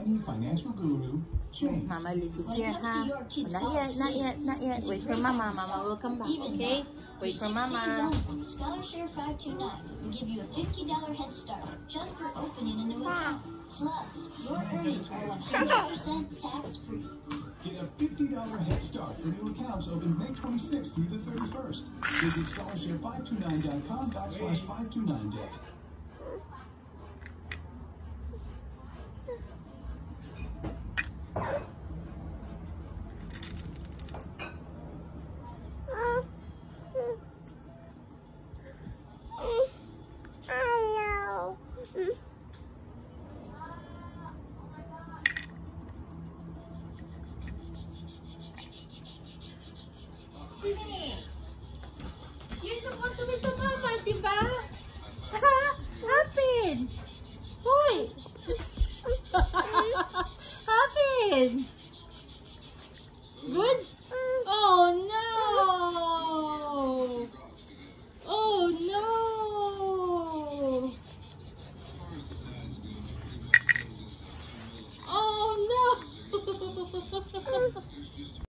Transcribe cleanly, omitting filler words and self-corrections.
Mighty Financial Guru, James. Mama leave this here, huh? Not yet. Wait for Mama. Mama will come back, okay? Wait for Mama. ScholarShare 529 will give you a $50 head start just for opening a new account. Plus, your earnings are 100% tax-free. Get a $50 head start for new accounts open May 26th through the 31st. Visit scholarshare529.com/529day. You're supposed to be to Mama, diba? Hapin! Hoy! Hapin! Good? Oh no! Oh no! Oh no!